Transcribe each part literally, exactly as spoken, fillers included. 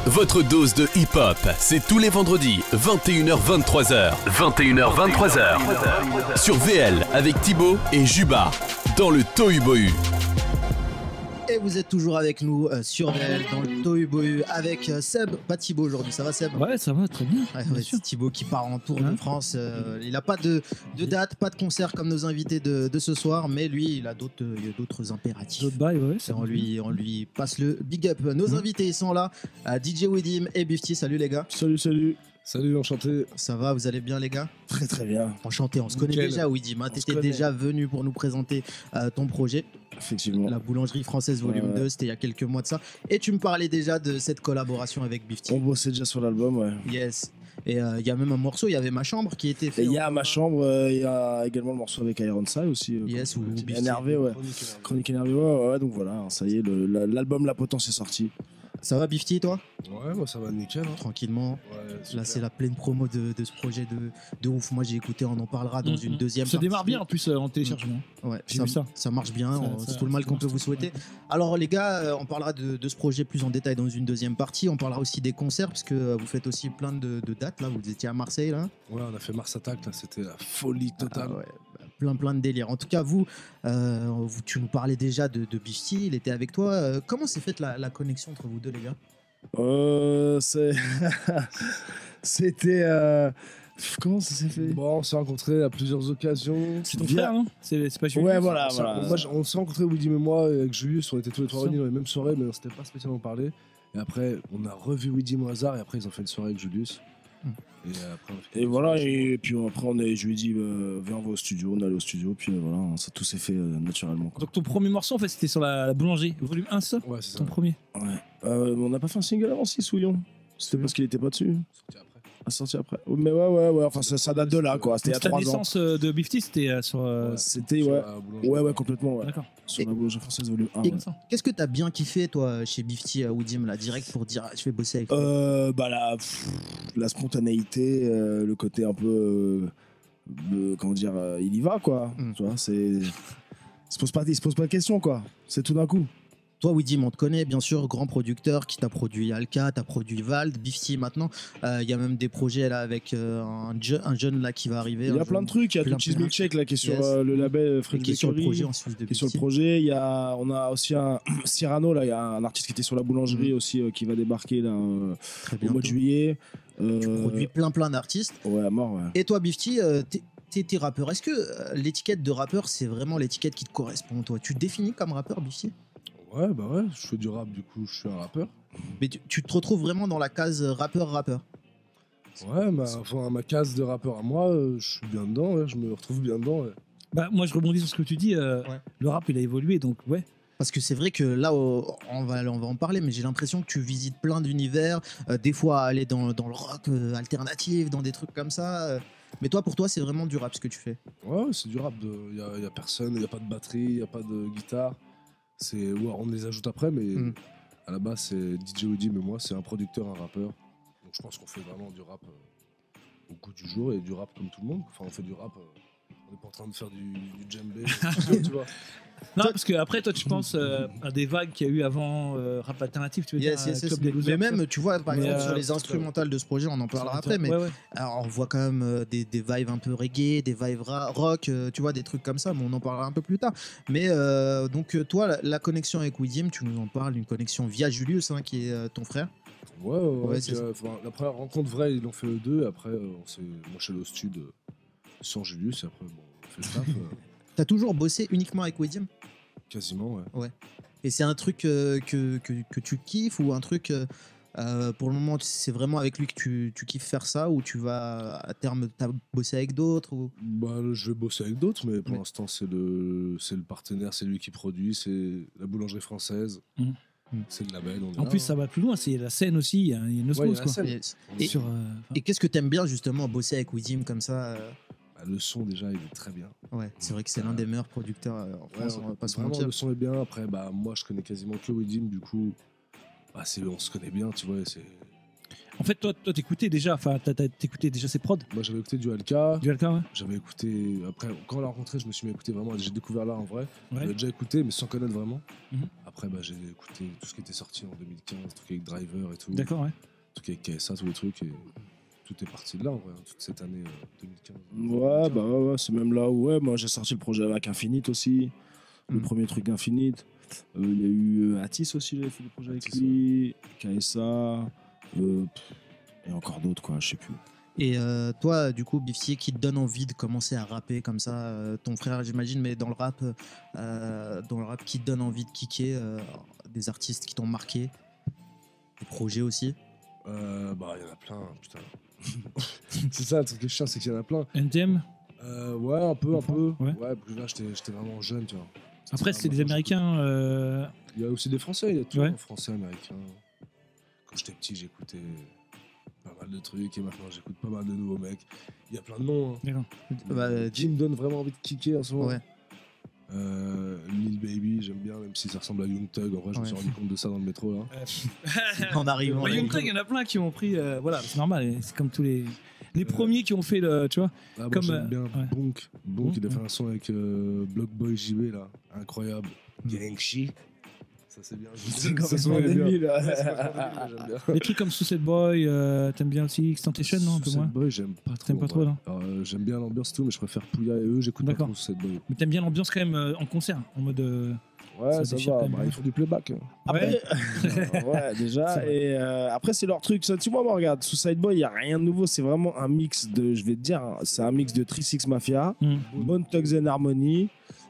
Votre dose de hip-hop, c'est tous les vendredis, vingt et une heures vingt-trois heures. vingt et une heures vingt-trois heures. Sur V L avec Thibaut et Juba, dans le Tohu Bohu. Et vous êtes toujours avec nous euh, sur V L dans le Tohu Bohu avec euh, Seb, pas Thibaut aujourd'hui, ça va Seb? Ouais, ça va très bien. Ouais, ouais, c'est Thibaut qui part en tour hein de France. Euh, il n'a pas de, de date, pas de concert comme nos invités de, de ce soir, mais lui, il a d'autres, il a d'autres impératifs. D'autres bails, ouais. Et on lui, on lui passe le big up. Nos mmh. invités, ils sont là. Euh, D J Widim et Bifty. Salut les gars. Salut, salut. Salut, enchanté. Ça va, vous allez bien les gars? Très très bien. Enchanté, on se connaît Nickel. déjà Widim, hein, t'étais déjà venu pour nous présenter euh, ton projet. Effectivement. La boulangerie française volume ouais. deux, c'était il y a quelques mois de ça. Et tu me parlais déjà de cette collaboration avec Bifty. On bossait déjà sur l'album, ouais. Yes. Et il euh, y a même un morceau, il y avait Ma Chambre qui était fait. Il y a Ma Chambre, il euh, y a également le morceau avec Ironside aussi. Euh, yes, ou Bifty. Énervé, ouais. Chronique énervé, ouais, ouais. Donc voilà, ça y est, le, l'album La Potence est sorti. Ça va Bifty toi? Ouais, moi ça va nickel. Hein. Tranquillement. Ouais, là c'est la pleine promo de, de ce projet de, de ouf. Moi j'ai écouté, on en parlera dans mmh, une deuxième ça partie. démarre bien en plus euh, en téléchargement. Ouais, j'ai ça, vu ça. Ça marche bien, c'est tout le mal qu'on peut vous souhaiter. Alors les gars, on parlera de, de ce projet plus en détail dans une deuxième partie. On parlera aussi des concerts parce que vous faites aussi plein de, de dates là. Vous étiez à Marseille là. Ouais, on a fait Mars Attack là, c'était la folie totale. Ah, ouais. Plein plein de délire. En tout cas, vous, euh, vous tu nous parlais déjà de, de Bifty, il était avec toi. Euh, comment s'est faite la, la connexion entre vous deux les gars? Euh, c'est... C'était... Euh... Comment ça s'est fait? Bon, on s'est rencontrés à plusieurs occasions. C'est ton frère, non? C'est, c'est pas Julius? Ouais, voilà. voilà. Moi, on s'est rencontrés, Widim et moi, avec Julius. On était tous les trois réunis dans les mêmes soirées, mais on s'était pas spécialement parlé. Et après, on a revu Widim au hasard, et après, ils ont fait une soirée avec Julius. Hmm. Et, après, on et voilà, et puis après, on est, je lui ai dit, euh, viens, on va au studio. On est allé au studio, puis euh, voilà, ça tout s'est fait euh, naturellement. Quoi. Donc, ton premier morceau, en fait, c'était sur la, la boulangerie, volume un, ça? Ouais, c'est ça. Ton premier? Ouais. Euh, on n'a pas fait un single avant, si, Souillon. C'était parce qu'il était pas dessus. Sorti après. Ah, sorti après. Mais ouais, ouais, ouais. Enfin, ça, ça date de là, quoi. C'était il y a trois ans. La naissance de Bifty, c'était euh, sur. Euh, ouais, c'était, ouais. Ouais, ouais, complètement, ouais. D'accord. Sur et la boulangerie française, volume un. Et ouais. Qu'est-ce que t'as bien kiffé, toi, chez Bifty, à Widim, là, direct pour dire, je vais bosser avec toi? euh, Bah, la, pff, la spontanéité, euh, le côté un peu. Euh, comment dire, euh, il y va, quoi. Mm. Tu vois, c'est. Il se pose pas, il se pose pas de questions, quoi. C'est tout d'un coup. Toi, Widim, on te connaît, bien sûr, grand producteur qui t'a produit Alka, t'as produit Vald, Bifty maintenant. Il euh, y a même des projets là avec euh, un, je, un jeune là qui va arriver. Il y a plein de trucs. Il y a Cheese Milkshake là qui est sur yes. euh, le label French qui est sur le projet en Suisse de qui est sur le projet. Il y a, on a aussi un Cyrano là. Il y a un artiste qui était sur la boulangerie mmh. aussi euh, qui va débarquer là euh, au mois de juillet. Euh, tu produis plein plein d'artistes. Ouais, à mort. Ouais. Et toi, Bifty, euh, t'es, t'es, t'es rappeur. Est-ce que euh, l'étiquette de rappeur, c'est vraiment l'étiquette qui te correspond, toi? Tu te définis comme rappeur, Bifty? Ouais, bah ouais, je fais du rap, du coup, je suis un rappeur. Mais tu, tu te retrouves vraiment dans la case rappeur-rappeur? Ouais, ma, enfin, ma case de rappeur à moi, euh, je suis bien dedans, ouais, je me retrouve bien dedans. Ouais. Bah, moi, je rebondis sur ce que tu dis. Euh, ouais. Le rap, il a évolué, donc ouais. Parce que c'est vrai que là, on va, on va en parler, mais j'ai l'impression que tu visites plein d'univers, euh, des fois aller dans, dans le rock euh, alternatif, dans des trucs comme ça. Euh. Mais toi, pour toi, c'est vraiment du rap ce que tu fais? Ouais, c'est du rap. Il n'y a, y a personne, il n'y a pas de batterie, il n'y a pas de guitare. C'est, ouais, on les ajoute après, mais mmh. à la base, c'est D J Widim et moi, c'est un producteur, un rappeur. Donc je pense qu'on fait vraiment du rap euh, au goût du jour et du rap comme tout le monde. Enfin, on fait du rap, euh, on n'est pas en train de faire du, du djembé, tu vois. Non, parce que après, toi, tu penses euh, à des vagues qu'il y a eu avant euh, rap alternatif, tu veux yes, dire, yes, yes, Club des Losers. Mais même, tu vois, par mais exemple, euh, sur les instrumentales de ce projet, on en parlera après, mais ouais, ouais. Alors, on voit quand même euh, des, des vibes un peu reggae, des vibes ra- rock, euh, tu vois, des trucs comme ça, mais on en parlera un peu plus tard. Mais euh, donc, toi, la, la connexion avec Widim, tu nous en parles, une connexion via Julius, hein, qui est euh, ton frère. Ouais, ouais, ouais, ouais c'est euh, la première rencontre vraie, ils l'ont fait eux deux, après, euh, on s'est, moi, je suis allé au studio euh, sans Julius, et après, bon, on fait le taf. Euh... T'as toujours bossé uniquement avec Widim? Quasiment, ouais. Ouais. Et c'est un truc euh, que, que, que tu kiffes ou un truc, euh, pour le moment, c'est vraiment avec lui que tu, tu kiffes faire ça ou tu vas à terme bosser avec d'autres ou... Bah, je vais bosser avec d'autres, mais pour ouais. l'instant, c'est le, c'est le partenaire, c'est lui qui produit, c'est la boulangerie française. Mmh. C'est le label. On est en là, plus, hein. ça va plus loin, c'est la scène aussi, il y a une osmose. Ouais, quoi. Yes. Et, sur, euh, et qu'est-ce que t'aimes bien justement bosser avec Widim comme ça euh... bah, le son déjà, il est très bien. Ouais, c'est vrai que c'est euh, l'un des meilleurs producteurs en France, ouais, on va pas se mentir. Le son est bien, après, bah, moi je connais quasiment que Widim, du coup, bah, c'est, on se connaît bien, tu vois. C'est... En fait, toi, toi t'écoutais déjà, enfin, t'écoutais déjà ses prods? Moi, j'avais écouté du Alka. Du Alka, ouais. J'avais écouté. Après, quand on l'a rencontré, je me suis mis à écouter vraiment. J'ai découvert là en vrai. Ouais. J'avais déjà écouté, mais sans connaître vraiment. Mm-hmm. Après, bah, j'ai écouté tout ce qui était sorti en deux mille quinze, tout avec Driver et tout. D'accord, ouais. Tout avec K S A, tous les trucs. Et tout est parti de là, en vrai, toute cette année euh, deux mille quinze. Ouais, bah ouais, ouais, c'est même là où ouais, moi j'ai sorti le projet avec Infinite aussi. Le Mm. premier truc d'Infinite. Euh, Il y a eu euh, Atis aussi, j'avais fait le projet avec Atis, lui. K S A. Euh, pff, et encore d'autres, quoi, je sais plus. Et euh, toi, du coup, Bifty, qui te donne envie de commencer à rapper comme ça, euh, ton frère, j'imagine, mais dans le rap, euh, dans le rap, qui te donne envie de kicker, euh, des artistes qui t'ont marqué, des projets aussi. Euh, bah, il y en a plein, putain. C'est ça, le truc qui est chiant, c'est qu'il y en a plein. N T M. Euh, ouais, un peu, un Enfin, peu. ouais. Ouais, parce que là, j'étais j'étais vraiment jeune, tu vois. Après, c'est des Américains. euh, Il y a aussi des Français, il y a tout, Ouais. hein, Français, Américains. Quand j'étais petit, j'écoutais pas mal de trucs et maintenant j'écoute pas mal de nouveaux mecs. Il y a plein de noms. Hein. D'accord. Bah, euh, Qui me donne vraiment envie de kicker en ce moment. Ouais. Euh, Lil Baby, j'aime bien, même si ça ressemble à Young Thug. En vrai, je me suis Ouais. rendu compte de ça dans le métro. Là. En arrivant. Bah, Young Thug, il y en a plein qui ont pris. euh, voilà, c'est normal. et C'est comme tous les. Les premiers qui ont fait le. Tu vois. Ah, moi, Comme, j'aime euh, bien ouais. Bonk. Bonk, il a Bonk, fait un son avec euh, Block Boy J B, là. Incroyable. Mm. Gangshi. Ça, c'est bien. C'est Ça, complètement c'est bien. débile. Ouais, c'est complètement débile, mais j'aime bien. Des trucs comme Suicide Boy, euh, t'aimes bien aussi Xtentation, non? Un peu Suicide moins. Boy, j'aime pas trop. T'aimes pas en trop, vrai. non? Alors, euh, J'aime bien l'ambiance et tout, mais je préfère Pouya et eux, j'écoute pas D'accord. trop Suicide Boy. Mais t'aimes bien l'ambiance quand même euh, en concert, en mode. euh, Ouais, Ça ça, déchire va. quand même Bah, bien. il faut du playback. Ouais. Après, ouais, déjà. C'est vrai. Et euh, après, c'est leur truc. Ça, tu vois, moi, regarde, Suicide Boy, il n'y a rien de nouveau. C'est vraiment un mix de, je vais te dire, hein, c'est un mix de trois six Mafia, Hmm. Bone Thugs and Harmony.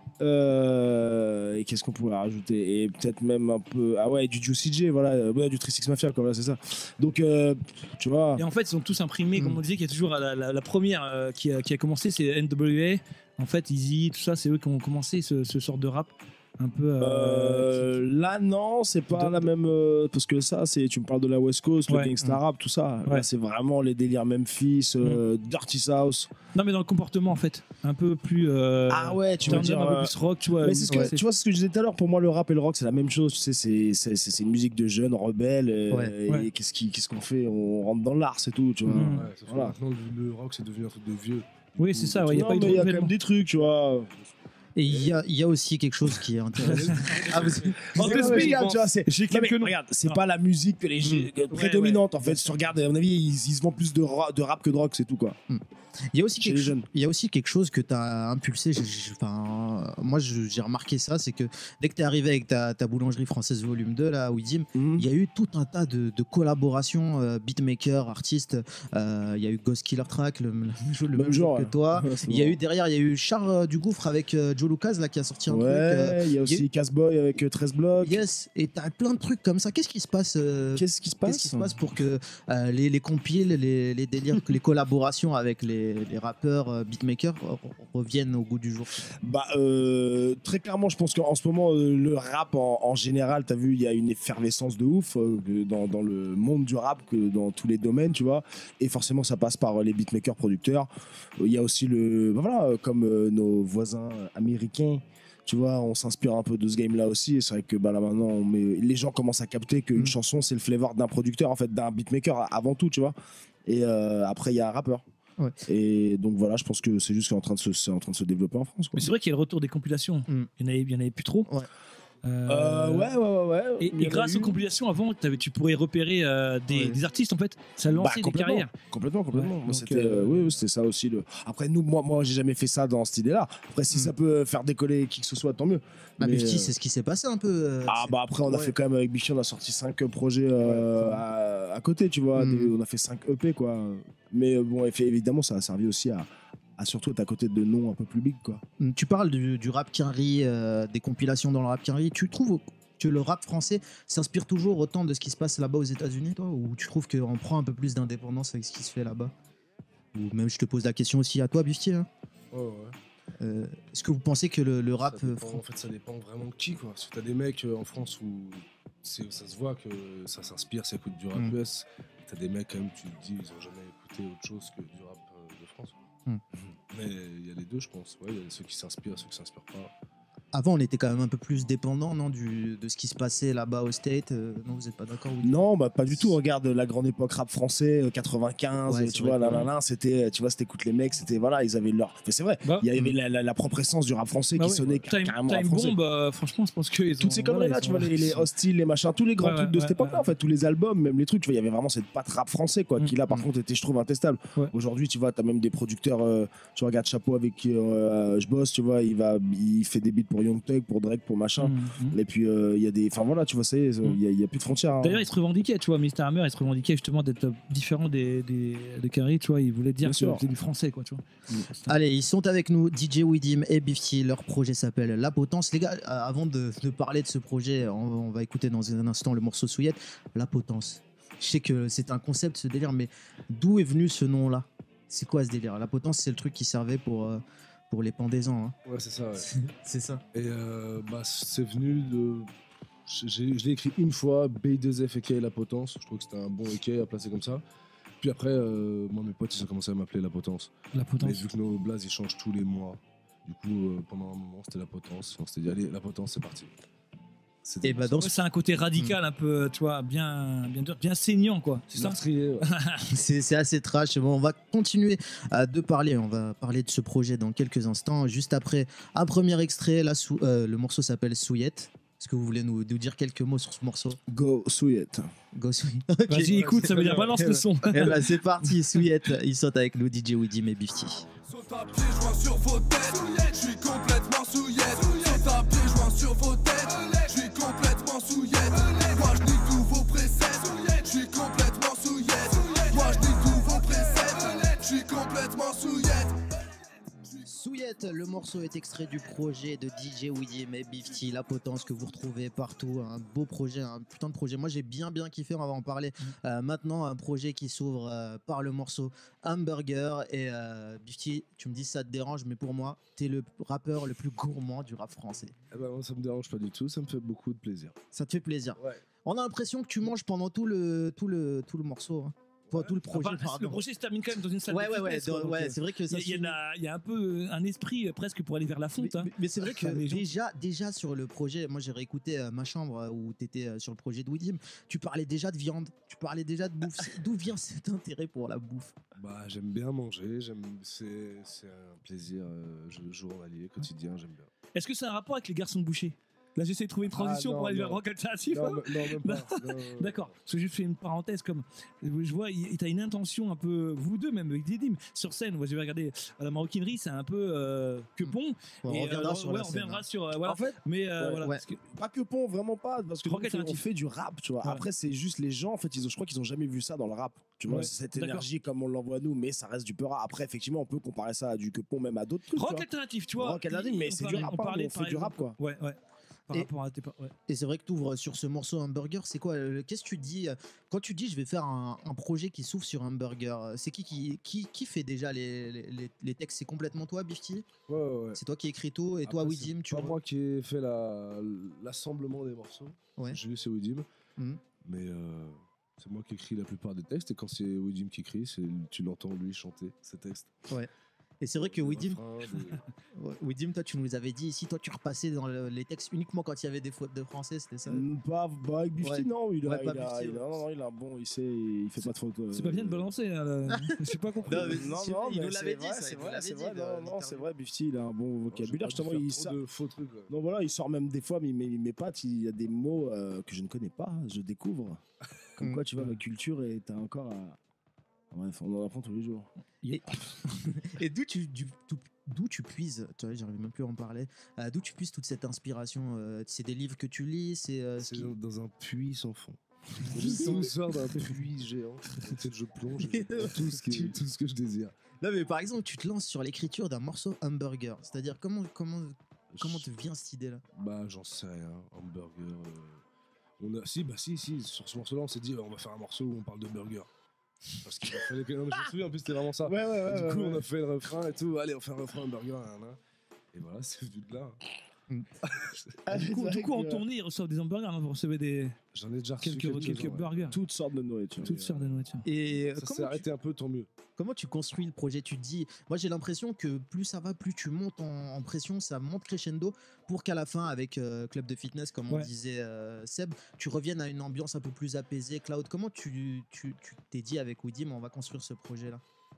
Euh, et qu'est-ce qu'on pourrait rajouter? Et peut-être même un peu. Ah ouais, du Juicy J, voilà. euh, Ouais, du trois six Mafia, quoi, voilà, c'est ça. Donc, euh, tu vois. Et en fait, ils ont tous imprimé, comme Mm. on disait, qu'il y a toujours la, la- la première euh, qui, a, qui a commencé, c'est N W A. En fait, Easy, tout ça, c'est eux qui ont commencé ce, ce sort de rap. Un peu. euh, Euh, là non, c'est pas de- la même euh, parce que ça c'est tu me parles de la West Coast, Ouais. le gangsta rap, tout ça. Ouais. Là c'est vraiment les délires Memphis, euh, Dirty South. Non, mais dans le comportement, en fait. Un peu plus. euh, Ah ouais, tu veux turn dire, up, un peu euh, plus rock, tu vois. Mais c'est ce que, ouais, tu vois, c'est ce que je disais tout à l'heure. Pour moi, le rap et le rock, c'est la même chose. Tu sais, c'est c'est c'est c'est une musique de jeunes rebelles. euh, Ouais. et Ouais. qu'est-ce qui qu'est-ce qu'on fait? On rentre dans l'art, c'est tout. Tu vois. Mhm. Ouais, sauf que Voilà. maintenant, le, le rock, c'est devenu un truc de vieux. Oui, c'est ça, ouais, il n'y a Non, pas eu de mais il y a quand renouvellement. même des trucs, tu vois. Et il y a, il y a aussi quelque chose qui est intéressant. Ah, mais c'est- En c'est deux pas speed, spécial, bon. tu vois, c'est- J'ai Non, mais quelques noms. regarde, c'est Non. pas la musique que les Mm. euh, Ouais, prédominante ouais. en fait. Si tu regardes, à mon avis, ils, ils se vendent plus de, ra- de rap que de rock, c'est tout quoi. Il y a aussi Chez quelque les chose. jeunes. Il y a aussi quelque chose que tu as impulsé. j'ai- j'ai- Enfin, moi, je- j'ai remarqué ça, c'est que dès que tu es arrivé avec ta, ta boulangerie française volume deux, là, Widim, Mhm. il y a eu tout un tas de, de collaborations, euh, beatmakers, artistes. Euh, Il y a eu Ghost Killer Track, le, le, même jour- le Même même jour genre, que ouais. toi. Ouais, c'est Il y a marrant. eu derrière, il y a eu Char euh, du Gouffre avec euh, Joe Lucas là, qui a sorti un truc. euh, Ouais, il y a aussi Casboy avec euh, treize blocs. Yes, et t'as plein de trucs comme ça. Qu'est-ce qui se passe euh, Qu'est-ce qui se passe Qu'est-ce qui se passe pour que euh, les, les compiles, les, les délires, les collaborations avec les, les rappeurs, euh, beatmakers re- reviennent au goût du jour? Bah, euh, très clairement, je pense qu'en ce moment, euh, le rap en, en général, t'as vu, il y a une effervescence de ouf euh, que dans, dans le monde du rap, que dans tous les domaines, tu vois. Et forcément, ça passe par euh, les beatmakers, producteurs. Euh, Il y a aussi le. Bah voilà, euh, comme euh, nos voisins américains. Tu vois, on s'inspire un peu de ce game-là aussi. Et c'est vrai que bah, là maintenant, on met- les gens commencent à capter qu'une Mm. chanson, c'est le flavor d'un producteur, en fait, d'un beatmaker avant tout, tu vois. Et euh, après, il y a un rappeur. Ouais. Et donc voilà, je pense que c'est juste qu'en train de se, c'est en train de se développer en France. Quoi. Mais c'est vrai qu'il y a le retour des compilations. Mm. Il n'y en, avait- il y en avait plus trop. Ouais. Euh, Euh, ouais, ouais, ouais, ouais. Et, Il y et en a grâce eu. aux compilations, avant, t'avais- tu pourrais repérer euh, des, Ouais. des artistes, en fait. Ça Bah, lançait des complètement, carrières. complètement, complètement. Ouais, Moi, donc, c'était, euh, euh, oui, oui, c'était ça aussi. Le... Après, nous, moi, moi, j'ai jamais fait ça dans cette idée-là. Après, si Mm. ça peut faire décoller qui que ce soit, tant mieux. Bah, Mais, Bifty, euh, c'est ce qui s'est passé un peu. euh, Ah c'est- bah après on a Ouais. fait quand même avec Bichi, on a sorti cinq projets euh, Ouais. à, à côté, tu vois. Mm. Des- on a fait cinq E P quoi. Mais euh, bon, effet- évidemment ça a servi aussi à, à surtout être à côté de noms un peu plus big quoi. Tu parles du, du rap quinri, euh, des compilations dans le rap quinri. Tu trouves que le rap français s'inspire toujours autant de ce qui se passe là-bas aux États-Unis, toi, ou tu trouves qu'on prend un peu plus d'indépendance avec ce qui se fait là-bas? Ou même je te pose la question aussi à toi, Bifty. Hein. Ouais, ouais. Euh, Est-ce que vous pensez que le, le rap Ça euh, dépend- fran- en fait, ça dépend vraiment de qui, quoi. Parce que t'as des mecs euh, en France où c'est- ça se voit que ça s'inspire, ça écoute du rap Mm. U S. T'as des mecs, quand même, tu te dis, ils ont jamais écouté autre chose que du rap euh, de France. quoi. Mm. Mais il y a les deux, je pense. Ouais, il y a ceux qui s'inspirent, ceux qui s'inspirent pas. Avant, on était quand même un peu plus dépendant, non, du, de ce qui se passait là-bas au State. euh, non, vous n'êtes pas d'accord Woody? Non, bah pas du tout. Regarde la grande époque rap français, euh, quatre-vingt-quinze, Ouais, euh, c'est tu vrai vois, là, que- là, là, c'était, tu vois, c'était écoute les mecs, c'était voilà, ils avaient leur. Mais c'est vrai, Bah, il y avait la, la- la propre essence du rap français Bah qui oui, sonnait Time, carrément Time rap français. Bomb, euh, franchement, je pense que ils ont- Toutes ces voilà, conneries là, ils tu vois, ont- les, les hostiles, les machins, tous les grands Ouais, trucs ouais, de cette ouais, époque-là, ouais. en fait, tous les albums, même les trucs, tu vois, il y avait vraiment cette patte rap français, quoi, Mm. qui là, par Mm. contre, était, je trouve, intestable. Ouais. Aujourd'hui, tu vois, t'as même des producteurs, euh, tu regardes Chapeau avec qui euh, je bosse, tu vois, il va, il fait des beats pour Young Thug, pour Drake, pour machin. Mm, mm. Et puis, euh, il y a des. Enfin, voilà, tu vois, ça y est, il y, a- il y a plus de frontières. hein. D'ailleurs, il se revendiquait, tu vois, mister Hammer, il se revendiquait justement d'être différent des, des, des Carré, tu vois, il voulait dire Bien que sûr. c'était du français, quoi, tu vois. Allez, ils sont avec nous, D J Widim et Bifty. Leur projet s'appelle La Potence. Les gars, euh, avant de, de parler de ce projet, on, on va écouter dans un instant le morceau Souillette. La Potence. Je sais que c'est un concept, ce délire, mais d'où est venu ce nom-là? C'est quoi ce délire? La Potence, c'est le truc qui servait pour, euh, pour les pendaisons. Hein. Ouais, c'est ça, ouais. C'est ça. Et euh, bah, c'est venu de. j'ai- Je l'ai écrit une fois, B deux F aka La Potence. Je trouve que c'était un bon aka à placer comme ça. Puis après, euh, moi, mes potes, ils ont commencé à m'appeler La Potence. La Mais potence. vu que nos blazes, ils changent tous les mois. Du coup, euh, pendant un moment, c'était La Potence. On s'était dit, allez, La Potence, c'est parti. C'était Et bah, dans Ouais, c'est un côté radical, un peu, tu vois, bien, bien dur, bien saignant, quoi. C'est ça. meurtrier, ouais. C'est c'est assez trash. Bon, on va continuer euh, de parler. On va parler de ce projet dans quelques instants. Juste après, un premier extrait. Là, sous, euh, le morceau s'appelle Souillette. Est-ce que vous voulez nous, nous dire quelques mots sur ce morceau? Go Souillette. Go Souillette. Ok. Vas-y, écoute, ça veut dire balance le son. Eh ben, c'est parti, Souillette. Ils sont avec nous, D J Widim et Bifty. Saute à pied joint sur vos têtes, je suis complètement souillette. Saute à pied joint sur vos têtes, je suis complètement souillette. Moi je nique tous vos préceptes, je suis complètement souillette. Moi je nique tous vos préceptes, je suis complètement souillette. Souillette, le morceau est extrait du projet de D J Widim et Bifty, La Potence, que vous retrouvez partout. Un beau projet, un putain de projet. Moi, j'ai bien, bien kiffé. On va en parler euh, maintenant. Un projet qui s'ouvre euh, par le morceau Hamburger. Et euh, Bifty, tu me dis ça te dérange, mais pour moi, t'es le rappeur le plus gourmand du rap français. Eh ben, moi, ça me dérange pas du tout, ça me fait beaucoup de plaisir. Ça te fait plaisir. Ouais. On a l'impression que tu manges pendant tout le, tout le, tout le morceau. Hein. Enfin, tout le projet, Enfin, pardon. le projet se termine quand même dans une salle Ouais, de ouais, ouais, fitness, quoi, de- donc, ouais, euh, c'est vrai que Il ça y, a- il y se a de la- il y a un peu un esprit euh, presque pour aller vers la Mais, fonte. hein. mais- mais c'est vrai que Enfin, les gens- déjà, déjà sur le projet, moi j'ai réécouté euh, ma chambre euh, où tu étais sur le projet de Widim, tu parlais déjà de viande, tu parlais déjà de bouffe. C'est- D'où vient cet intérêt pour la bouffe? Bah, j'aime bien manger, j'aime, c'est, c'est un plaisir euh, je- journalier, quotidien, j'aime bien. Est-ce que c'est un rapport avec les garçons de boucher? Là, j'essaie de trouver une transition Ah, non, pour aller vers non. le rock alternatif. Non, hein. me- non, même pas. Non, non, non. D'accord, parce que je fais une parenthèse comme je vois, il tu as une intention un peu, vous deux même avec Didim sur scène. Moi, j'ai regardé à la maroquinerie, c'est un peu euh, que bon. On Et, reviendra euh, sur ouais, la on scène, reviendra hein. sur euh, voilà. En fait, Mais euh, ouais, voilà, ouais. parce que- pas que pont, vraiment pas, parce que Rock nous, on fait- on alternatif. fait du rap, tu vois. Voilà. Après, c'est juste les gens, en fait, ils ont, je crois qu'ils ont jamais vu ça dans le rap. Tu vois, Ouais, cette d'accord. énergie comme on l'envoie nous, mais ça reste du peu rap. Après, effectivement, on peut comparer ça à du que pont, même à d'autres trucs. tu rock vois. alternatif, tu vois. Rock alternatif, mais on c'est parlait- du rap, on hein, parlait, on fait par du rap, exemple, Ouais, ouais. Par Et- rapport à tes pa- ouais. Et c'est vrai que tu ouvres sur ce morceau Hamburger, c'est quoi euh, Qu'est-ce que tu dis euh, quand tu dis je vais faire un, un projet qui s'ouvre sur Hamburger? euh, C'est qui qui, qui qui fait déjà les, les, les- les textes? C'est complètement toi, Bifty? Ouais, ouais, ouais. C'est toi qui écris tout et toi, Après, Widim, c'est tu pas vois moi qui ai fait la, l'assemblement des morceaux. Ouais. J'ai vu c'est Widim. Mhm. Mais euh, c'est moi qui écris la plupart des textes. Et quand c'est Widim qui écrit, c'est, tu l'entends lui chanter ses textes. Et c'est vrai que Des Widim, refrains, des- ouais, Widim, toi tu nous avais dit ici, toi tu repassais dans le- les textes uniquement quand il y avait des fautes de français, c'était ça? Mm, Pas, bah, avec Bifty, Ouais. non, il a, Ouais, il pas a- Bifty, il a- ouais. non, non, il a un bon, il sait, il fait pas de faute. C'est pas bien de balancer, hein, là. J'ai pas compris. Non, mais Non, c'est- non, il mais nous l'avait c'est dit, vrai, ça, c'est il nous vrai, l'avait c'est dit vrai, dans non, non, l'interview. c'est vrai, Bifty, il a un bon vocabulaire, J'ai pas justement, dû il faire sort, trop de faux trucs. ouais. non, voilà, il sort même des fois, mais mes, mes pattes, il y a des mots euh, que je ne connais pas, je découvre. Comme Mm. quoi, tu vois, ma culture est t'as encore à... Bref, on en apprend tous les jours. Et d'où tu, du- tout- d'où tu puises, tu vois, j'arrive même plus à en parler, euh, d'où tu puises toute cette inspiration? euh, C'est des livres que tu lis, c'est euh, ce C'est qui- dans- dans un puits sans fond. Puits sans- Je sors d'un puits géant. Dans lequel je plonge et je prends tout ce, qui- Tu- tout ce que je désire. Non mais par exemple, tu te lances sur l'écriture d'un morceau Hamburger, c'est-à-dire comment comment comment te vient cette idée-là? Bah, j'en sais rien. Hamburger. euh, On a... Si, bah, si, si. Sur ce morceau-là, on s'est dit, on va faire un morceau où on parle de burger. Parce qu'il fallait que. Non, mais je me souviens, en plus, c'était vraiment ça. Ouais, ouais, Et du coup, on a fait le refrain et tout. Allez, on fait un refrain hamburger. Nan, nan. Et voilà, c'est venu de là. Ah, Du c'est coup, vrai du coup en que tournée, ils reçoivent des hamburgers. Non, vous recevez des J'en ai déjà reçu quelques, quelques-uns, quelques ouais. burgers. toutes sortes de nourriture. Toutes sortes de nourriture. Et euh, Ça s'est comment, tu, arrêté un peu, tant mieux. comment tu construis le projet? Tu te dis, moi j'ai l'impression que plus ça va, plus tu montes en, en pression, ça monte crescendo pour qu'à la fin, avec euh, Club de Fitness, comme on Ouais. disait euh, Seb, tu reviennes à une ambiance un peu plus apaisée. Cloud, comment tu tu tu t'es dit avec Widim, on va construire ce projet-là?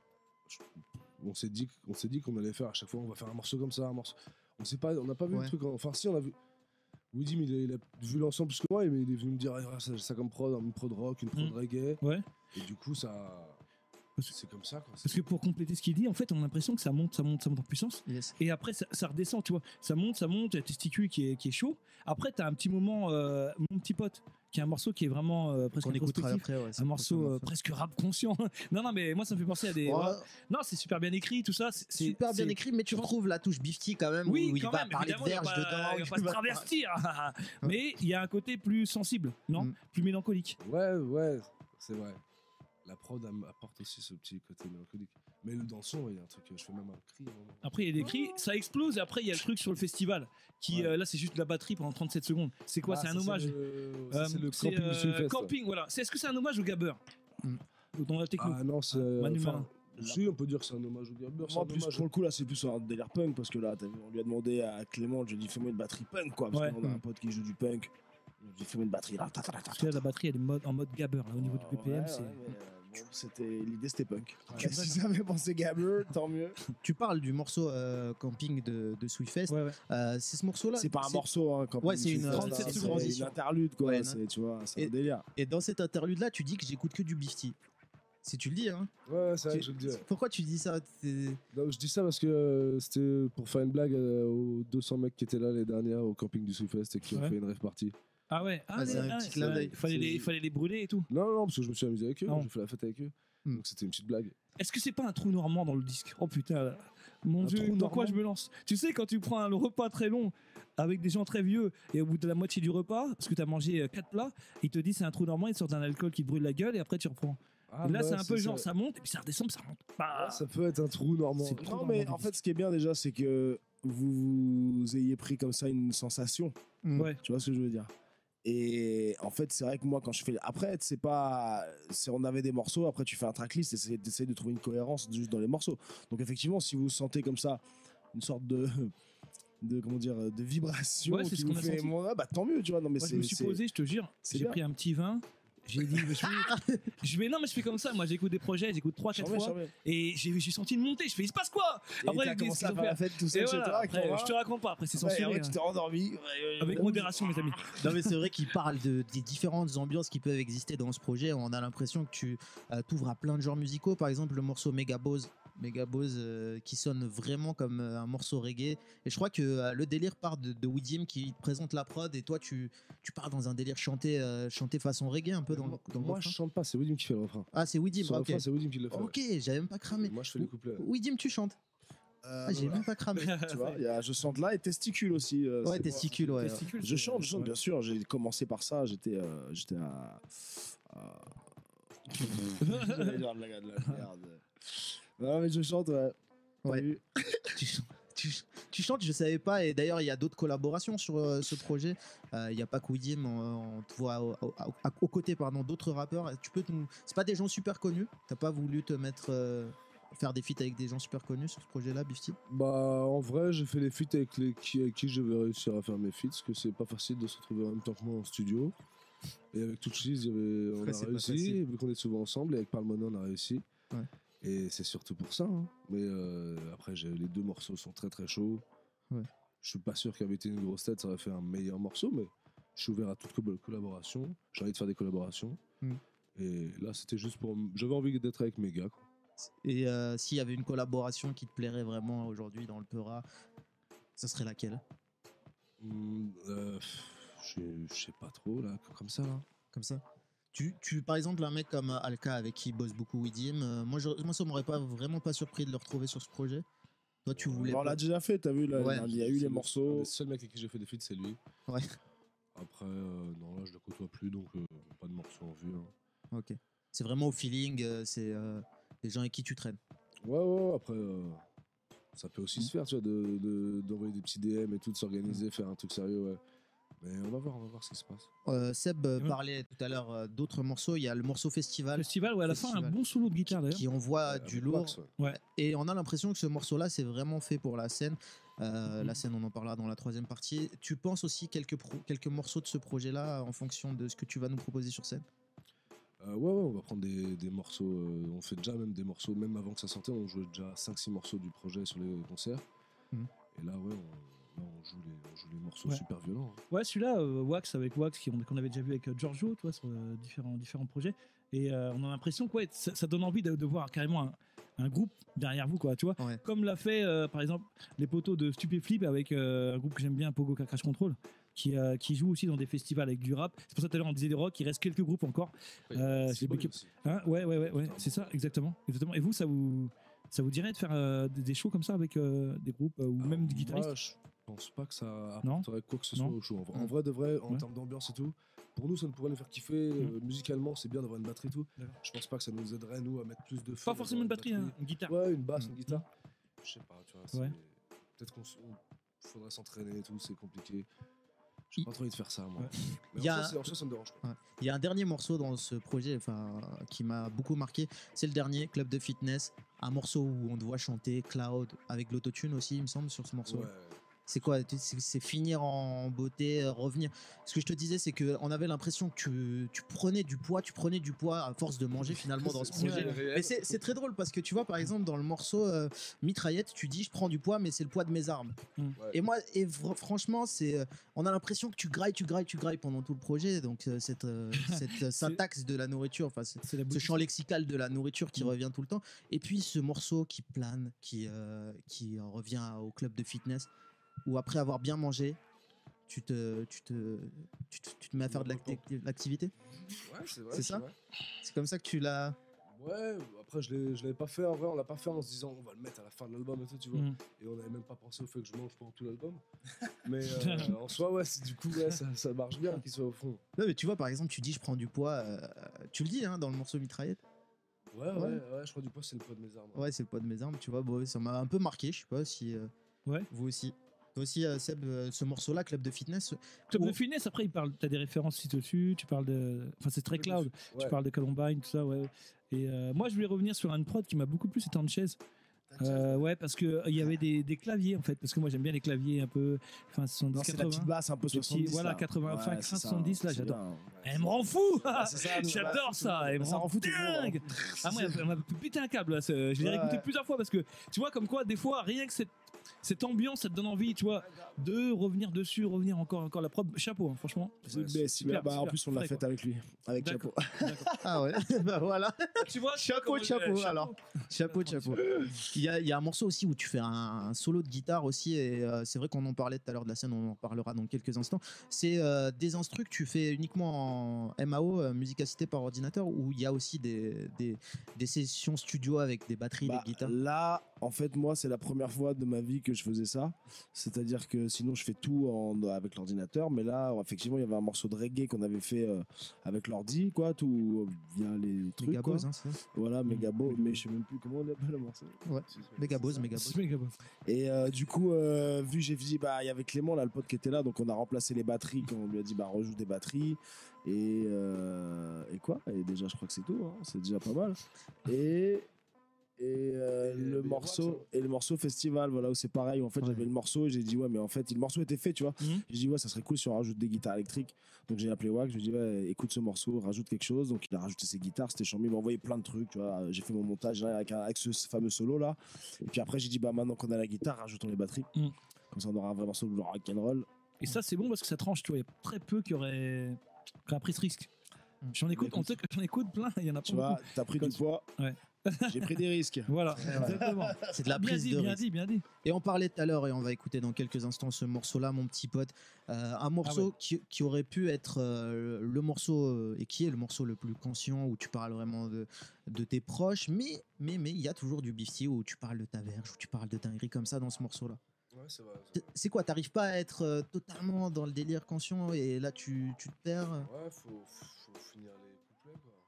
On s'est dit, on s'est dit qu'on allait faire à chaque fois, on va faire un morceau comme ça, un morceau. On sait pas, on n'a pas vu Ouais. le truc. Enfin, si, on a vu. Widim, il, a- il a vu l'ensemble plus que moi, mais il est venu me dire ah, ça, ça comme prod, une prod rock, une prod Mm. reggae. Ouais. Et du coup, ça. C'est comme ça, quoi. Parce que pour compléter ce qu'il dit, en fait, on a l'impression que ça monte, ça monte, ça monte en puissance. Yes. Et après, ça, ça redescend, tu vois. Ça monte, ça monte, il y a le testicule qui est, qui est chaud. Après, t'as un petit moment, euh, Mon petit pote, qui est un morceau qui est vraiment euh, presque Qu'on écoutera introspectif. après, ouais, c'est Un morceau prochainement euh, fait. presque rap conscient. non, non, mais moi, ça me fait penser à des. Ouais, ouais. Non, c'est super bien écrit, tout ça. c'est- c'est- super bien c'est- écrit, mais tu retrouves la touche Bifty quand même, Oui, où il quand va même, parler de évidemment, verge il va pas- dedans. il va pas se travestir. Mais il y a un côté plus sensible, non Mm. Plus mélancolique. Ouais, ouais, c'est vrai. La prod am- apporte aussi ce petit côté mélancolique. Mais le- dans le son, il y a un truc, je fais même un cri. à un moment. Après, il y a des cris, ça explose, et après, il y a le truc sur le festival, qui Ouais. euh, là, c'est juste de la batterie pendant trente-sept secondes. C'est quoi Ah, C'est un ça, hommage le- ça, Euh, C'est le c'est, camping du euh, Sunfest. Camping, voilà. C'est- Est-ce que c'est un hommage au Gabber Mm. Dans la techno. Ah non, c'est. Manu enfin, Malin. Si, on peut dire que c'est un hommage au Gabber. c'est Moi, un en plus, hommage pour le coup, là, c'est plus un délire punk parce que là, t'as vu, on lui a demandé à Clément, je lui ai dit, fais-moi une batterie punk, quoi. Parce Ouais. qu'on a un Mm. pote qui joue du punk. Je lui ai dit, fais-moi une batterie là. ta, ta, ta, ta, Parce que là, la batterie, elle est mode- en mode Gabber, là, au niveau du Ouais, B P M. ouais, c'est... mais, euh, bon, c'était l'idée, c'était punk. Ouais. Si ça avait pensé Gabber, tant mieux. Tu parles du morceau euh, Camping de, de Sweetfest. Ouais, ouais. Euh, c'est ce morceau-là. C'est pas un morceau, hein, quand Ouais, même, c'est une, fait, trente-sept là, secondes. c'est une interlude, quoi. Ouais, c'est, tu vois, c'est Et- un délire. Et dans cet interlude-là, tu dis que j'écoute que du Bifty. Si tu le dis, hein. Ouais, c'est vrai Tu- que je le dis. ouais. Pourquoi tu dis ça? T'es- Non, je dis ça parce que euh, c'était pour faire une blague euh, aux deux cents mecs qui étaient là les dernières au camping du Soufest et qui ont Ouais. fait une rêve party. Ah ouais, ah, Ah, c'est mais- un ah, petit c'est- clin d'œil. il fallait les, il fallait les brûler et tout. Non, non, parce que je me suis amusé avec eux, Non. j'ai fait la fête avec eux. Hmm. Donc c'était une petite blague. Est-ce que c'est pas un trou normand dans le disque? Oh putain, là. Mon Un dieu, trou dans quoi normand je me lance? Tu sais, quand tu prends un repas très long avec des gens très vieux et au bout de la moitié du repas, parce que tu as mangé quatre plats, ils te disent c'est un trou normand, ils te sortent un alcool qui te brûle la gueule et après tu reprends. Ah, Et là, ouais, c'est un peu ça. genre ça monte et puis ça redescend, puis ça remonte. Bah, Ça peut être un trou normand. C'est- Non, mais en fait, ce qui est bien déjà, c'est que vous, vous ayez pris comme ça une sensation. Mm. ouais. Tu vois ce que je veux dire? Et en fait, c'est vrai que moi, quand je fais. Après, c'est pas. c'est- On avait des morceaux, après, tu fais un tracklist et tu essaies de trouver une cohérence juste dans les morceaux. Donc, effectivement, si vous sentez comme ça une sorte de. de comment dire, de vibration Ouais, c'est qui ce vous qu'on a fait. senti. Moi, bah tant mieux, tu vois. Non, mais Moi, je c'est. me suis c'est- posé, je te jure, c'est j'ai bien. pris un petit vin. J'ai dit, je vais, je vais, non, mais je fais comme ça. Moi, j'écoute des projets, j'écoute trois, quatre Charmé, fois. charmé. et j'ai j'ai senti une montée. Je fais, il se passe quoi? Et Après, t'as les commencé disques, à ils ont faire la fait- fête tout Et seul chez voilà, toi. avec ton après, vin. je te raconte pas, après c'est Ouais, censuré. après, hein. tu t'es endormi. Avec modération, mes amis. Non mais c'est vrai qu'il parle de, des différentes ambiances qui peuvent exister dans ce projet. On a l'impression que tu euh, t'ouvres à plein de genres musicaux. Par exemple, le morceau Mega Bose, Mega Bose euh, qui sonne vraiment comme euh, un morceau reggae. Et je crois que euh, le délire part de, de Widim qui te présente la prod et toi tu, tu pars dans un délire chanté, euh, chanté façon reggae un peu dans, le- dans le Moi, refrain. je chante pas, c'est Widim qui fait le refrain. Ah c'est Widim, Sur le ok. refrain, c'est Widim qui le fait. Ok, j'avais même pas cramé. Moi, je fais les couplets. Widim, tu chantes. Euh, Ah, j'ai voilà. même pas cramé. Tu vois, il y a Je chante là et Testicule aussi. euh, Ouais, c'est- testicule, ouais. Testicule, Je c'est- chante, je chante, ouais. bien sûr. J'ai commencé par ça. J'étais, euh, j'étais à. à- J'allais dire de la- de la merde. Non, mais je chante, ouais. T'as Ouais. vu tu, tu, tu chantes, je savais pas. Et d'ailleurs, il y a d'autres collaborations sur euh, ce projet. Euh, Il n'y a pas que Widim, on, on te voit au- au- au- aux côtés pardon, d'autres rappeurs. Tu peux nous... C'est pas des gens super connus. T'as pas voulu te mettre. euh, faire des feats avec des gens super connus sur ce projet-là, Bifty? Bah, en vrai, j'ai fait les feats avec, les, qui, avec qui je vais réussir à faire mes feats, parce que c'est pas facile de se retrouver en même temps que moi en studio. Et avec Touch Cheese, il y avait- on Ouais, c'est a pas réussi, facile. vu qu'on est souvent ensemble, et avec Palmona, on a réussi. Ouais. Et c'est surtout pour ça. hein. Mais euh, après, j'ai- les deux morceaux sont très très chauds. Ouais. Je suis pas sûr qu'avec une grosse tête, ça aurait fait un meilleur morceau, mais je suis ouvert à toute co- collaboration. J'ai envie de faire des collaborations. Mm. Et là, c'était juste pour. m- J'avais envie d'être avec mes gars. quoi. Et euh, s'il y avait une collaboration qui te plairait vraiment aujourd'hui dans le Peura, ça serait laquelle? Mm, euh, pff, je je sais pas trop, là, comme ça. Là. Comme ça. Tu, tu, par exemple, un mec comme Alka avec qui bosse beaucoup Widim, euh, moi, je, moi ça m'aurait pas vraiment pas surpris de le retrouver sur ce projet. Toi, tu voulais. On pas- l'a déjà fait, t'as vu, là, Ouais. il y a eu C'est les le- morceaux. Le seul mec avec qui j'ai fait des feats, c'est lui. Ouais. Après, euh, non, là, je le côtoie plus, donc euh, pas de morceaux en vue. hein. Ok. C'est vraiment au feeling, euh, c'est euh, les gens avec qui tu traînes. Ouais, ouais, après, euh, Ça peut aussi se faire, tu vois, de, de- d'envoyer des petits D M et tout, de s'organiser, faire un truc sérieux, ouais. Mais on va voir, on va voir ce qui se passe. Euh, Seb euh, Ouais. parlait tout à l'heure euh, d'autres morceaux. Il y a le morceau Festival Festival, ouais, à la fin, un Festival. bon solo de guitare d'ailleurs. qui envoie Ouais, du avec lourd. Wax, ouais. Et on a l'impression que ce morceau-là, c'est vraiment fait pour la scène. Euh, Mhm. La scène, on en parlera dans la troisième partie. Tu penses aussi quelques, pro- quelques morceaux de ce projet-là en fonction de ce que tu vas nous proposer sur scène? Euh, ouais, ouais, on va prendre des, des morceaux. euh, on fait déjà même des morceaux, même avant que ça sortait, on jouait déjà cinq six morceaux du projet sur les concerts. Mhm. Et là, ouais, on, là, on, joue, les, on joue les morceaux Ouais. super violents. hein. Ouais, celui-là, euh, Wax avec Wax, qui- qu'on avait déjà vu avec euh, Giorgio, tu vois, sur euh, différents, différents projets. Et euh, on a l'impression que ouais, ça, ça donne envie de, de voir carrément un, un groupe derrière vous, quoi, tu vois. Ouais. Comme l'a fait, euh, par exemple, les poteaux de Stupéflip avec euh, un groupe que j'aime bien, Pogo Crash Control, qui, euh, qui joue aussi dans des festivals avec du rap. C'est pour ça que tout à l'heure on disait des rock, il reste quelques groupes encore. Ouais, Euh, c'est c'est bon Becky- aussi. Hein ouais, ouais, ouais, ouais, c'est ça, exactement, exactement. Et vous, ça vous, ça vous dirait de faire euh, des, des shows comme ça avec euh, des groupes euh, ou Alors, même des guitaristes? Moi, je pense pas que ça Non. apporterait quoi que ce Non. soit au show. En, vrai- en Mm. vrai de vrai, en Ouais. termes d'ambiance et tout, pour nous, ça ne pourrait nous faire kiffer. euh, musicalement, c'est bien d'avoir une batterie et tout. D'accord. Je pense pas que ça nous aiderait, nous, à mettre plus de feu. Pas forcément une dans batterie, hein, une guitare. Ouais, une basse, Mm. une guitare. Je sais pas, tu vois. c'est- Ouais. Peut-être qu'on s- on- faudrait s'entraîner et tout, c'est compliqué. J'ai Il- pas trop envie de faire ça, moi. Ouais. Mais Il y en, a- soi, c'est- en soi, ça me dérange pas. Ouais. Il y a un dernier morceau dans ce projet enfin, qui m'a beaucoup marqué. C'est le dernier, Club de Fitness. Un morceau où on te voit chanter Cloud avec l'autotune aussi, il me semble, sur ce morceau. Ouais. C'est quoi? tu- C'est c'est finir en beauté, euh, revenir. Ce que je te disais, c'est qu'on avait l'impression que tu, tu prenais du poids, tu prenais du poids à force de manger finalement dans ce C'est- projet. c'est réel. Mais c'est c'est très drôle parce que tu vois, par exemple, dans le morceau euh, Mitraillette, tu dis je prends du poids, mais c'est le poids de mes armes. Mm. Ouais. Et moi, et fr- franchement, c'est, euh, on a l'impression que tu grailles, tu grailles, tu grailles pendant tout le projet. Donc euh, cette, euh, cette euh, syntaxe de la nourriture, enfin c'est- C'est la ce boutique. champ lexical de la nourriture qui Mm. revient tout le temps. Et puis ce morceau qui plane, qui, euh, qui euh, revient au club de fitness, où après avoir bien mangé, tu te, tu te, tu te, tu te mets à faire de l'acti- l'activité. Ouais, c'est vrai. C'est ça vrai. C'est comme ça que tu l'as. Ouais, après, je l'ai- je l'avais pas fait en vrai, on l'a pas fait en se disant on va le mettre à la fin de l'album et tout, tu vois. Mm. Et on n'avait même pas pensé au fait que je mange pendant tout l'album. Mais euh, en soi, ouais, c'est- du coup, ouais, ça, ça marche bien qu'il soit au fond. Non, mais tu vois, par exemple, tu dis je prends du poids. euh, tu le dis hein, dans le morceau Mitraillette. Ouais, ouais, ouais, je crois du poids, c'est le poids de mes armes. Ouais, c'est le poids de mes armes, tu vois. Bon, ça m'a un peu marqué. Je sais pas si euh, Ouais. vous aussi. Toi aussi, euh, Seb, euh, ce morceau-là, Club de Fitness. Club Oh. de Finesse, après, il parle, t'as des références ci dessus, tu parles de. Enfin, c'est très cloud. Ouais. Tu parles de Columbine, tout ça, ouais. Et euh, moi, je voulais revenir sur une prod qui m'a beaucoup plu, c'était Sanchez. Euh, ouais, parce qu'il il y avait des, des claviers en fait, parce que moi j'aime bien les claviers un peu. Enfin, soixante-dix, Non, c'est la quatre-vingts. petite basse un peu Le petit- soixante-dix. voilà, là. quatre-vingts, enfin, c'est ça, soixante-dix, là, c'est j'adore. bien. Elle me rend fou. Ah, c'est ça, nous, J'adore bah, ça, elle me bah, ça rend rend fou tout le monde, dingue. hein. Ah, moi, elle m'a pété un câble là. c'est- Je l'ai Ouais, réécouté ouais. plusieurs fois parce que tu vois, comme quoi, des fois, rien que cette, cette ambiance, ça te donne envie, tu vois, de revenir dessus, revenir encore, encore la preuve. Chapeau, hein, franchement. C'est- mais super, super, bah, en super. plus, on l'a Frais, faite quoi. avec lui, avec D'accord. Chapeau. Ah ouais, bah voilà. Tu vois, Chapeau, comment- chapeau, euh, alors. Chapeau, chapeau. Il y, a, il y a un morceau aussi où tu fais un, un solo de guitare aussi, et euh, c'est vrai qu'on en parlait tout à l'heure de la scène, on en reparlera dans quelques instants. C'est euh, des instrus que tu fais uniquement en M A O, euh, musique assistée par ordinateur, où il y a aussi des, des, des sessions studio avec des batteries, Bah, des guitares. là, en fait, moi, c'est la première fois de ma vie que je faisais ça. C'est-à-dire que sinon, je fais tout en, avec l'ordinateur. Mais là, effectivement, il y avait un morceau de reggae qu'on avait fait euh, avec l'ordi, quoi, tout euh, via les trucs. Méga quoi. Bose, hein, c'est ça. Voilà, Megabo, mais je sais même plus comment on appelle le morceau. Ouais. Méga Bose, Méga Bose. C'est méga beau. Et euh, du coup, euh, vu j'ai dit, bah, il y avait Clément, là, le pote qui était là, donc on a remplacé les batteries quand on lui a dit, bah, rejoue des batteries. Et, euh, et quoi Et déjà, je crois que c'est tout, hein, c'est déjà pas mal. Et. Et, euh, Et le les morceau Wax, et le morceau festival, voilà, où c'est pareil, où en fait Ouais. j'avais le morceau et j'ai dit ouais, mais en fait le morceau était fait, tu vois. Mhm. J'ai dit ouais, ça serait cool si on rajoute des guitares électriques. Donc j'ai appelé Wax, je lui ai dit ouais, écoute ce morceau, rajoute quelque chose. Donc il a rajouté ses guitares, c'était charmé, il m'a envoyé plein de trucs, tu vois. J'ai fait mon montage là, avec, un- avec ce fameux solo là. Et puis après j'ai dit bah maintenant qu'on a la guitare, rajoutons les batteries. Mhm. Comme ça on aura un vrai morceau de genre rock'n'roll. Et ça, c'est bon parce que ça tranche, tu vois. Il y a très peu qui auraient, qui auraient pris ce risque. J'en écoute, on sait que j'en écoute plein, il y en a pas Tu beaucoup. vois, t'as pris Comme- du poids. Ouais. J'ai pris des risques. Voilà, exactement. C'est de la bien prise dit, de bien risque. dit, bien dit. Et on parlait tout à l'heure, et on va écouter dans quelques instants ce morceau-là, mon petit pote. Euh, un morceau Ah ouais. qui, qui aurait pu être euh, le morceau, euh, et qui est le morceau le plus conscient, où tu parles vraiment de, de tes proches, mais mais mais il y a toujours du bifty où tu parles de ta verge, où tu parles de dinguerie comme ça dans ce morceau-là. Ouais, c'est vrai. T- C'est quoi, t'arrives pas à être euh, totalement dans le délire conscient, et là tu, tu te perds Ouais, faut, faut finir les couplets, quoi.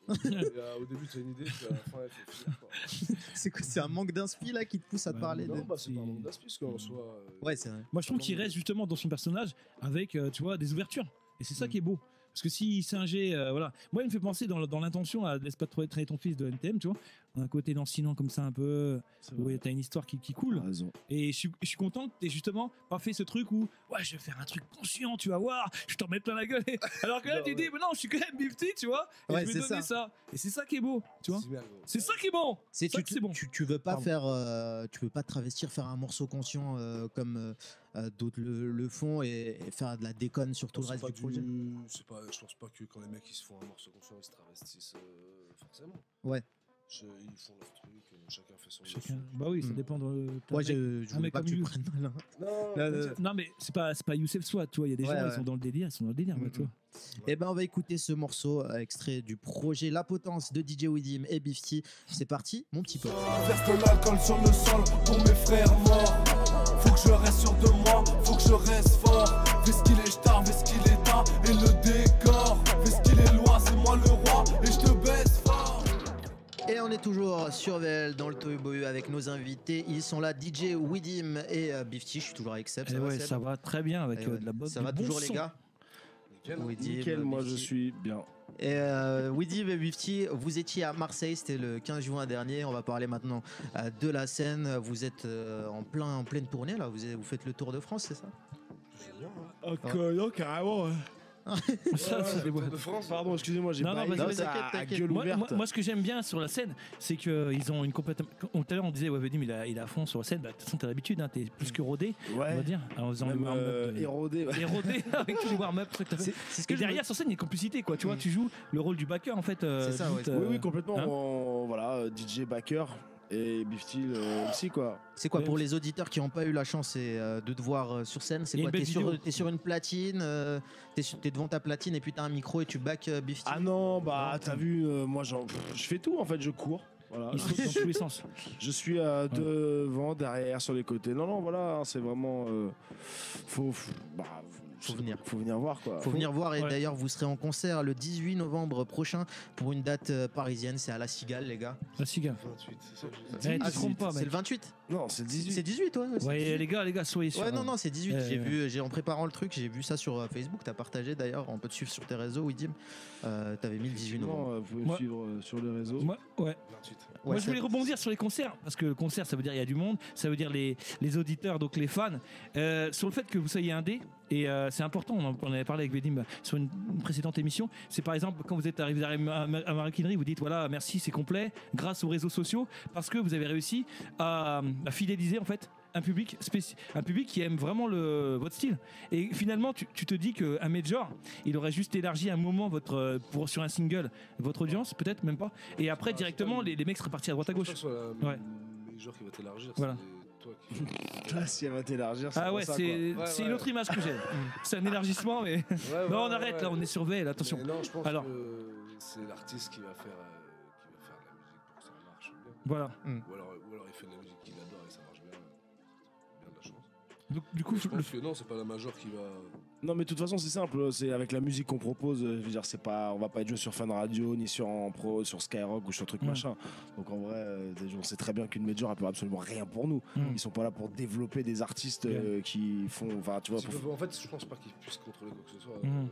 Et, euh, au début, tu as une idée, puis à la fin, il faut finir. Quoi. C'est quoi, c'est un manque d'inspi là qui te pousse à te Bah, parler Non, de. bah, c'est pas un manque d'aspect, parce qu'en soi. euh, Ouais, c'est vrai. Moi, je trouve qu'il reste justement dans son personnage avec, euh, tu vois, des ouvertures. Et c'est ça Mm. qui est beau. Parce que si c'est un G, euh, voilà. Moi, il me fait penser dans, dans l'intention à Laisse pas tra- traîner ton fils de N T M, tu vois. Un côté lancinant comme ça, un peu. Où t'as une histoire qui, qui coule. T'as raison. Et je suis, je suis content que t'aies justement pas fait ce truc où, ouais, je vais faire un truc conscient, tu vas voir, je t'en mets plein la gueule. Alors que là, Non, tu ouais. dis, mais non, je suis quand même Bifty, tu vois. Et Ouais, je vais c'est donner ça. ça. Et c'est ça qui est beau, tu vois. c'est bien, gros. C'est ça qui est bon. C'est ça tu, que c'est bon. tu, tu veux pas Pardon. faire, euh, tu veux pas te travestir, faire un morceau conscient euh, comme euh, euh, d'autres le, le font et, et faire de la déconne sur tout le C'est reste pas du projet. c'est pas, je pense pas que quand les mecs ils se font un morceau conscient, ils se travestissent euh, forcément. Ouais. Je- ils font leur truc, euh, chacun fait son Chacun. son- Bah oui, ça Mm. dépend de. Moi, je, je un voulais mec pas que comme tu lui. prennes mal. hein. Non, Non, t'inquiète. Non, mais c'est pas, c'est pas Youssef Swat, tu vois. Il y a des Ouais, gens, ouais. ils sont dans le délire, ils sont dans le délire, bah, tu vois. Eh ben, on va écouter ce morceau euh, extrait du projet La Potence de D J Widim et Bifty. C'est parti, mon petit pote. Verse de l'alcool sur le sol pour mes frères morts. Faut que je reste sûr de moi, faut que je reste fort. Fais ce qu'il est star, fais ce qu'il est tas et le décor. Fais ce qu'il est loi, c'est moi le roi et je te baisse fort. Et on est toujours sur V L dans le Toy Boy avec nos invités. Ils sont là, D J Widim et euh, Bifty. Je suis toujours avec Seb. Eh Ça va, ouais, Seb ça va très bien avec Eh euh, ouais. de la bonne. Ça du va bon toujours, son. les gars. Nickel. Widim, Nickel, moi je Bifty. suis bien. Et euh, Widim et Bifty, vous étiez à Marseille, c'était le quinze juin dernier. On va parler maintenant euh, de la scène. Vous êtes euh, en, plein, en pleine tournée, là. Vous, êtes- vous faites le tour de France, c'est ça? Génial, hein. Ok, non, carrément. Ça, c'est des Tour boîtes. de France. Pardon, excusez-moi, j'ai Non, pas non, vas-y, eu vas-y, ça t'inquiète, à- à t'inquiète. gueule Moi, ouverte. moi, moi, ce que j'aime bien sur la scène, c'est qu'ils ont une complète. Tout à l'heure, on disait, ouais, Vadim, il, a- il est à fond sur la scène. Bah, de toute façon, t'as l'habitude, hein, t'es plus que rodé, on va Ouais, dire. En faisant même le warm-up. euh, de- érodé. ouais. Et rodé avec tous les warm-up, trucs que t'as fait. C'est c'est ce que Et je me- derrière, sur scène, il y a une complicité, quoi. Tu vois, Mm. tu joues le rôle du backer, en fait. euh, C'est ça, limite, ouais. euh, Oui, oui, complètement. hein. on- voilà, euh, D J backer et Bifty euh, aussi, quoi. C'est quoi Ouais. pour les auditeurs qui n'ont pas eu la chance et, euh, de te voir euh, sur scène? C'est Il y a quoi? une T'es belle sur, vidéo. t'es sur une platine, euh, t'es, sur- t'es devant ta platine et puis t'as un micro et tu back euh, Bifty? Ah non, bah t'as vu, euh, moi j'en- pff, je fais tout en fait, je cours. Voilà. Il saute dans tous les sens. Je suis euh, devant, derrière, sur les côtés. Non, non, voilà, hein, c'est vraiment. euh, faut, faut, bah, Faut je- venir. Faut venir voir quoi. Faut venir voir et Ouais. d'ailleurs vous serez en concert le dix-huit novembre prochain pour une date euh, parisienne, c'est à La Cigale les gars. La cigale. vingt-huit, c'est ça que je disais. Eh, tu Ah, te trompes pas, c'est mec. le vingt-huit? Non, c'est le dix-huit. C'est dix-huit, ouais. c'est Ouais, dix-huit. les gars, les gars, soyez sûrs. Ouais, non, non, c'est dix-huit. Euh, J'ai vu, j'ai, en préparant le truc, j'ai vu ça sur euh, Facebook. T'as partagé d'ailleurs. On peut te suivre sur tes réseaux, Widim. Euh, T'avais mis le dix-huit novembre. Non, euh, vous pouvez Moi- me suivre euh, sur les réseaux. Moi, ouais. vingt-huit. Moi, Ouais, je voulais ça- rebondir sur les concerts, parce que le concert, ça veut dire il y a du monde, ça veut dire les, les auditeurs, donc les fans. Euh, sur le fait que vous soyez indé, et euh, c'est important, on en, on en avait parlé avec Vedim sur une, une précédente émission, c'est par exemple quand vous êtes arrivé à, à, à Maroquinerie, vous dites voilà, merci, c'est complet, grâce aux réseaux sociaux, parce que vous avez réussi à, à fidéliser en fait un public spéci- un public qui aime vraiment le, votre style. Et finalement, tu, tu te dis qu'un major, il aurait juste élargi un moment votre, euh, pour, sur un single votre audience, peut-être même pas. Et après, Ah, directement, c'est pas- les, les mecs seraient partis à droite à Je pense gauche. pas que ce soit la Ouais. major qui va t'élargir, Voilà. c'est toi qui. Ah, si elle va t'élargir, c'est Ah pour ouais, ça, c'est quoi. c'est Ouais, une ouais. autre image que j'ai. C'est un élargissement, mais. Ouais, ouais, Non, on ouais, arrête ouais. là, on est sur V L, attention. Mais non, je pense Alors. que c'est l'artiste qui va faire, euh, qui va faire de la musique pour que ça marche bien. Voilà. Ou alors, ou alors il fait de la musique qu'il adore et ça marche bien. Bien de la chance. Donc, du coup, Mais je le- pense que non, c'est pas la major qui va. Non, mais de toute façon, c'est simple. C'est avec la musique qu'on propose. euh, Je veux dire, c'est pas, on va pas être joué sur Fun Radio ni sur en pro, sur Skyrock ou sur truc Ouais. machin. Donc en vrai, euh, on sait très bien qu'une major, elle peut absolument rien pour nous. Mm. Ils sont pas là pour développer des artistes euh, qui font, enfin, tu vois. Ils pour- peuvent- En fait, je pense pas qu'ils puissent contrôler quoi que ce soit. Mhm.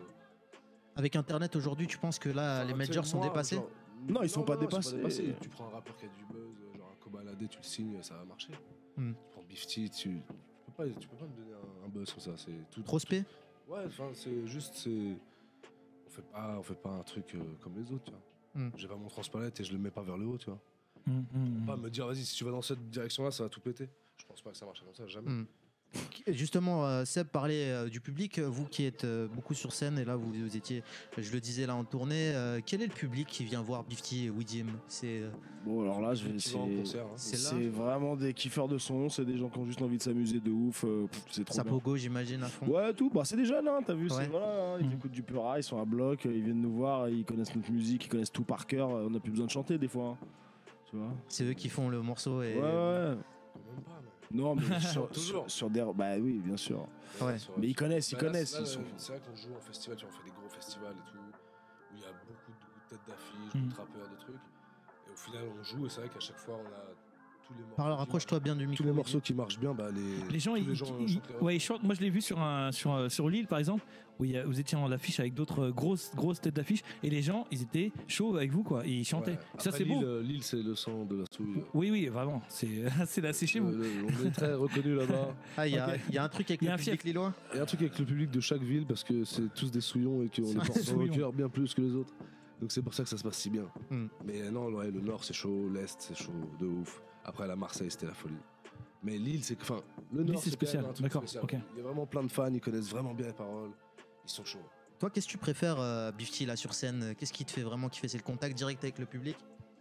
Avec Internet aujourd'hui, tu penses que là, Enfin, les tu sais, majors sont moi, dépassés? genre- Non, ils sont pas dépassés. Tu prends un rappeur qui a du buzz, genre un Kobalade, tu le signes, ça va marcher. Hmm. Tu prends Bifty, tu... tu peux pas, tu peux pas me donner un, un buzz comme ça. C'est tout. Trop spé? Ouais, enfin, c'est juste, c'est. On fait pas, on fait pas un truc euh, comme les autres, tu vois. Hmm. J'ai pas mon transpalette et je le mets pas vers le haut, tu vois. Hum, hum, Pas hum. me dire, vas-y, si tu vas dans cette direction-là, ça va tout péter. Je pense pas que ça marche comme ça, jamais. Hmm. Justement, euh, Seb parlait euh, du public. euh, Vous qui êtes euh, beaucoup sur scène et là, vous, vous étiez, je le disais là en tournée. euh, quel est le public qui vient voir Bifty et Widim? C'est euh, Bon, alors là, je vais. Qui va en C'est concert, hein. c'est c'est là, vraiment des kiffeurs de son. C'est des gens qui ont juste envie de s'amuser de ouf. euh, pff, c'est trop bien. Sapogo, j'imagine à fond. Ouais, tout. Bah, c'est des jeunes, hein, t'as vu. c'est- Ouais. Voilà, hein, ils Mhm. écoutent du Pura, ils sont à bloc, ils viennent nous voir, ils connaissent notre musique, ils connaissent tout par cœur. On n'a plus besoin de chanter des fois. hein. Tu vois. C'est eux qui font le morceau et Ouais, ouais. Même pas, mais. Non, mais sur, Toujours. sur, sur des. Bah oui, bien sûr. Ouais. Sur- Mais ils connaissent, ils Bah là, connaissent. c'est- là, Ils sont... C'est vrai qu'on joue en festival, tu vois, on fait des gros festivals et tout, où il y a beaucoup de têtes d'affiche, Mhm. d'autres rappeurs, de trucs. Et au final, on joue et c'est vrai qu'à chaque fois, on a tous les morceaux. Parle, qui rapproche-toi bien du marchent- micro. Tous les morceaux qui marchent bien, bah, les, Les gens, tous ils, les gens ils- chantent les ouais, ils chantent. Moi, je l'ai vu sur un sur euh, sur Lille, par exemple, où il y a- vous étiez en affiche avec d'autres euh, grosses grosses têtes d'affiche, et les gens, ils étaient chauds avec vous, quoi. Et ils chantaient. Ouais. Ça, Après, c'est beau. Lille, euh, Lille, c'est le sang de la souille. Oui, oui, vraiment. C'est c'est là, c'est chez vous. Euh, le- on est très reconnu là-bas. Ah, il y, a- Ok. il y a un truc avec Il y a le un public fief. lillois. Il y a un truc avec le public de chaque ville parce que c'est tous des souillons et qu'on les porte dans Souillons. le cœur bien plus que les autres. Donc c'est pour ça que ça se passe si bien. Mm. Mais non, ouais, le nord c'est chaud, l'est c'est chaud de ouf. Après la Marseille c'était la folie. Mais Lille c'est enfin le Lille, nord c'est c'est quand spécial, même un truc d'accord, spécial. ok. Il y a vraiment plein de fans, ils connaissent vraiment bien les paroles, ils sont chauds. Toi, qu'est-ce que tu préfères, euh, Bifty, là sur scène? Qu'est-ce qui te fait vraiment kiffer? C'est le contact direct avec le public?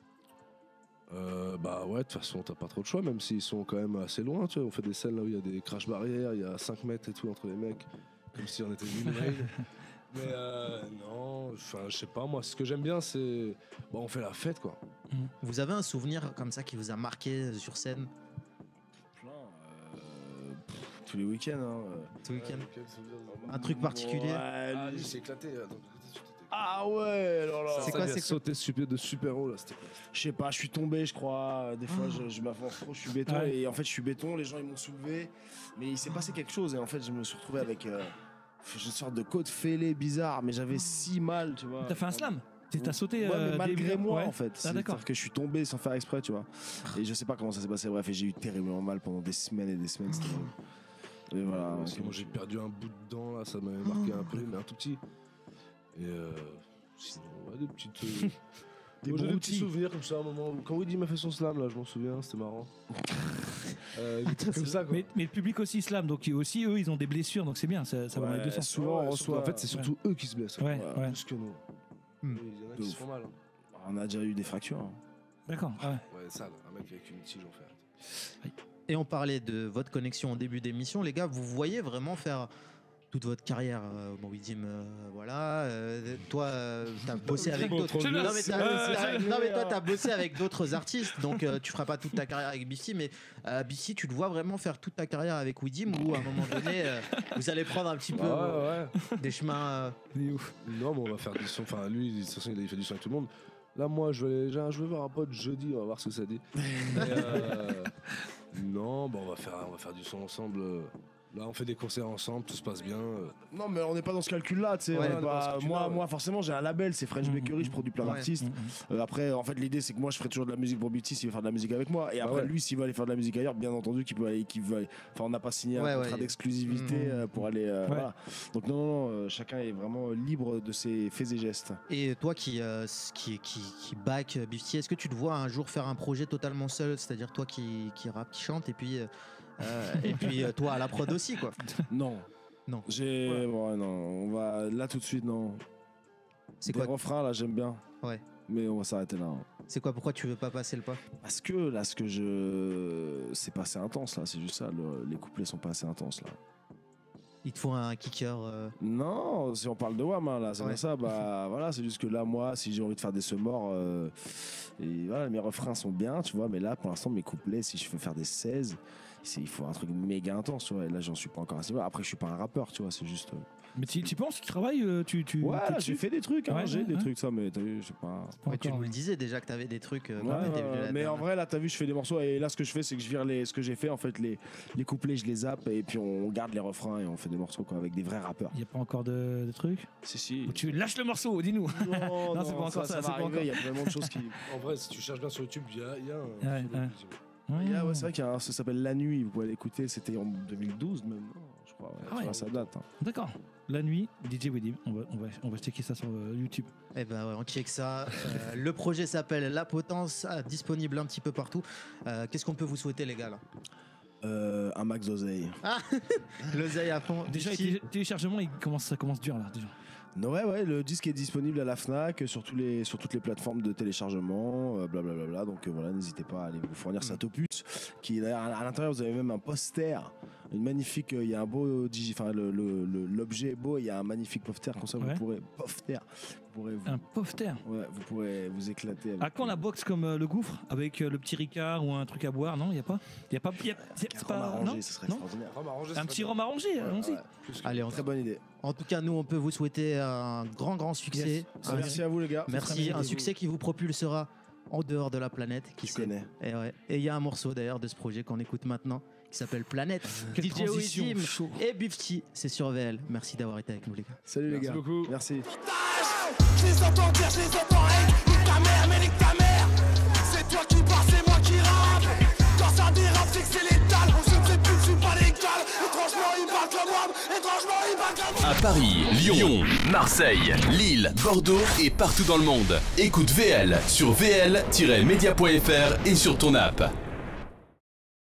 Euh, bah ouais, de toute façon t'as pas trop de choix même s'ils sont quand même assez loin. Tu vois, on fait des scènes là où il y a des crash barrières, il y a cinq mètres et tout entre les mecs, comme si on était une raid. Mais euh, non, enfin je sais pas moi, ce que j'aime bien c'est bon, on fait la fête quoi. Vous avez un souvenir comme ça qui vous a marqué euh, sur scène Plein, euh, pff, tous les week-ends. Hein, euh. tout le week-end? Ouais, Un truc particulier? Ouais, Ah, lui, lui, c'est éclaté. Attends, Ah ouais, alors là. C'est quoi, c'est quoi sauté super, de super haut là, c'était quoi? Je sais pas, je suis tombé, je crois. Des fois, je, je m'avance trop, je suis béton. Ouais. Et en fait, je suis béton, les gens ils m'ont soulevé. Mais il s'est passé quelque chose. Et en fait, je me suis retrouvé avec euh, une sorte de côte fêlée bizarre. Mais j'avais si mal, tu vois. T'as fait un slam? T'as- T'as sauté Ouais, euh, mais malgré des- moi ouais. en fait. Ah, d'accord. C'est-à-dire que je suis tombé sans faire exprès, tu vois. Et je sais pas comment ça s'est passé. Bref, et j'ai eu terriblement mal pendant des semaines et des semaines. c'était horrible. Et voilà. Parce que moi j'ai perdu un bout de dent là, ça m'avait marqué un peu, mais un tout petit. Et euh, sinon, ouais, des petites. euh, Des moi, j'ai des broutilles. petits souvenirs comme ça, à un moment. où- Quand Woody m'a fait son slam là, je m'en souviens, c'était marrant. euh, des trucs comme ça quoi. Mais, mais le public aussi slam, donc ils- aussi eux ils ont des blessures, donc c'est bien, ça, ça va dans les Ouais, deux sens. souvent, Ouais, on surtout- reçoit. En fait, c'est surtout eux qui se blessent. Ouais, Voilà, ouais. Plus que nous. Hmm. Il y en a De qui se ouf. font mal. hein. On a déjà eu des fractures. hein. D'accord. Ouais. Ouais, sale. Un mec avec une tige en fait. Et on parlait de votre connexion au début d'émission. Les gars, vous voyez vraiment faire toute votre carrière, euh, bon, Widim, euh, voilà. euh, toi, euh, t'as bossé avec Trop d'autres. vieux. Non, mais t'as- Euh, t'as- non, mais toi, t'as bossé avec d'autres artistes, donc euh, tu feras pas toute ta carrière avec Bifty, mais euh, Bifty, tu te vois vraiment faire toute ta carrière avec Widim, ou à un moment donné, euh, vous allez prendre un petit peu Ah euh, ouais, ouais. des chemins. euh, Non, mais on va faire du son. Enfin, lui, de toute façon, il a fait du son avec tout le monde. Là, moi, je vais, j'ai un- je vais voir un pote jeudi, on va voir ce que ça dit. Mais, euh, non, bon, on va faire, on va faire du son ensemble. Là, on fait des concerts ensemble, tout se passe bien. Non, mais on n'est pas dans ce calcul-là, tu sais. Ouais, on est on est pas pas- dans ce calcul-là, moi, ouais. moi, forcément, j'ai un label, c'est French Mhm. Bakery, je produis plein Ouais. d'artistes. Mhm. Euh, après, en fait, l'idée, c'est que moi, je ferai toujours de la musique pour Bifty s'il veut faire de la musique avec moi. Et Bah après, ouais. lui, s'il veut aller faire de la musique ailleurs, bien entendu, qu'il peut aller, qu'il veut aller- Enfin, on n'a pas signé Ouais, un ouais. contrat d'exclusivité Mhm. euh, pour aller. euh, Ouais. Voilà. Donc, non, non, non, euh, chacun est vraiment libre de ses faits et gestes. Et toi qui, euh, qui, qui, qui back euh, Bifty, est-ce que tu te vois un jour faire un projet totalement seul, c'est-à-dire toi qui, qui rappe, qui chante, et puis, euh, euh, et puis euh, toi à la prod aussi, quoi? Non. Non. J'ai. Ouais. Ouais, non. On va. Là, tout de suite, non. C'est Des quoi, refrains, là, j'aime bien. Ouais. Mais on va s'arrêter là. hein. c'est quoi? Pourquoi tu veux pas passer le pas? Parce que là, ce que je. C'est pas assez intense, là. C'est juste ça. le- Les couplets sont pas assez intenses, là. Il te faut un kicker. euh, Non, si on parle de Wham, hein, là, c'est Ouais. comme ça. Bah voilà, c'est juste que là, moi, si j'ai envie de faire des semorts, euh, et voilà, mes refrains sont bien, tu vois. Mais là, pour l'instant, mes couplets, si je veux faire des seize, c'est- il faut un truc méga intense, tu vois. Et là, j'en suis pas encore à ce niveau. Après, je suis pas un rappeur, tu vois. C'est juste. euh, Mais tu, tu penses, tu travailles, euh, tu, tu Ouais, t'es là, dessus j'ai fait des trucs, hein, Ouais, j'ai ouais, des ouais. trucs, ça, mais t'as vu, je sais pas. Pas Ouais, tu encore, nous le ouais. disais déjà que t'avais des trucs. euh, Ouais, quand t'étais venu euh, la mais en dernière. vrai, là, t'as vu, je fais des morceaux et là, ce que je fais, c'est que je vire les, ce que j'ai fait, en fait, les, les couplets, je les zappe et puis on garde les refrains et on fait des morceaux quoi, avec des vrais rappeurs. Il n'y a pas encore de, de trucs Si, si. Ou tu lâches le morceau, dis-nous. Non, Non, c'est pas encore ça, ça, c'est va pas arriver, encore. il y a vraiment de choses qui. En vrai, si tu cherches bien sur YouTube, il y a, il y a un. Ouais, solo ouais. Bifty. Il y a- ouais, c'est vrai qu'il y a un, ça s'appelle La Nuit, vous pouvez l'écouter, c'était en deux mille douze même, non, je crois. Ouais, Ah tu ouais. vois, ça date. hein. D'accord. La nuit, D J Widim. On va, on va, on va checker ça sur euh, YouTube. Eh ben ouais, on check ça. Euh, le projet s'appelle La Potence, ah, disponible un petit peu partout. Euh, Qu'est-ce qu'on peut vous souhaiter, les gars, là? Euh, un max d'oseille. L'oseille à fond. Déjà, Bifty. le télé- téléchargement, il commence, ça commence dur là. Déjà. Non, ouais, ouais, le disque est disponible à la Fnac, sur, tous les, sur toutes les plateformes de téléchargement, euh, blablabla. Donc euh, voilà, n'hésitez pas à aller vous fournir Mm. cet opus. Qui d'ailleurs, à, à l'intérieur, vous avez même un poster Une magnifique, il y a un beau, digi- enfin le- le- le- l'objet est beau, il y a un magnifique pofter, comme ça Ouais. vous pourrez, pofter, vous pourrez, vous, Un pofter. ouais, vous pourrez vous éclater. Avec À quand la box comme euh, le gouffre avec euh, le petit Ricard ou un truc à boire? Non, il y a pas. Il y a pas. y a- c'est un c'est rhum pas. arrangé, Non, ce serait non extraordinaire. Rhum arrangé, un c'est petit très rhum arrangé. Allons-y. Ouais. Allez, en, Très bonne idée. en tout cas, nous, on peut vous souhaiter un grand, grand succès. Yes. Un- Merci à vous les gars. Merci, un succès qui vous propulsera en dehors de la planète. Qui Tu sait. connais. Et ouais. Et il y a un morceau d'ailleurs de ce projet qu'on écoute maintenant qui s'appelle Planète. Quelle D J transition, Wizim chaud. et Bifty, c'est sur V L. Merci d'avoir été avec nous les gars. Salut Merci les gars. beaucoup. Merci. Je les entends dire, je les entends règle. Nique ta mère, mais nique ta mère. C'est toi qui parles, c'est moi qui rappe. Quand ça dérape, c'est que c'est létal. On se fait plus, je suis pas légal. Étrangement, ils parlent comme moi. Étrangement, ils parlent comme moi. À Paris, Lyon, Marseille, Lille, Bordeaux et partout dans le monde. Écoute V L sur v l tiret media point f r et sur ton app.